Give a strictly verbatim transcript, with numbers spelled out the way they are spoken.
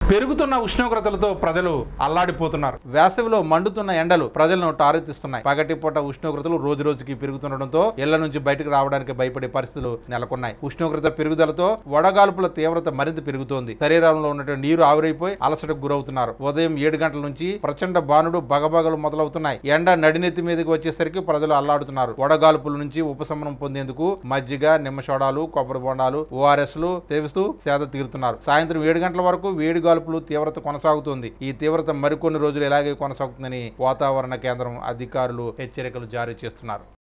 పెరుగుతున్న ఉష్ణోగ్రతలతో ప్రజలు అల్లాడిపోతున్నారు. వేసవిలో మండుతున్న ఎండలు ప్రజలను టారెత్తిస్తున్నాయి. పగటిపూట ఉష్ణోగ్రతలు రోజు రోజుకి పెరుగుతుండటంతో ఇళ్ల నుంచి బయటకు రావడానికి భయపడే పరిస్థితులు నెలకొన్నాయి. ఉష్ణోగ్రత పెరుగుదలతో వడగాల్పుల తీవ్రత మరింత పెరుగుతోంది. శరీరంలో ఉన్నటువంటి నీరు ఆవిరైపోయి అలసటకు గురవుతున్నారు. ఉదయం ఏడు గంటల నుంచి ప్రచండ బాణుడు బగబగలు మొదలవుతున్నాయి. ఎండ నడినెత్తి మీదకి వచ్చేసరికి ప్రజలు అల్లాడుతున్నారు. వడగాల్పుల నుంచి ఉపశమనం పొందేందుకు మజ్జిగ, నిమ్మ సోడాలు, కొబ్బరి బొండాలు, ఓఆర్ఎస్లు సేవిస్తూ సేద తీరుతున్నారు. సాయంత్రం ఏడు గంటల వరకు వేడి గాల్పులు తీవ్రత కొనసాగుతోంది. ఈ తీవ్రత మరికొన్ని రోజులు ఇలాగే కొనసాగుతుందని వాతావరణ కేంద్రం అధికారులు హెచ్చరికలు జారీ చేస్తున్నారు.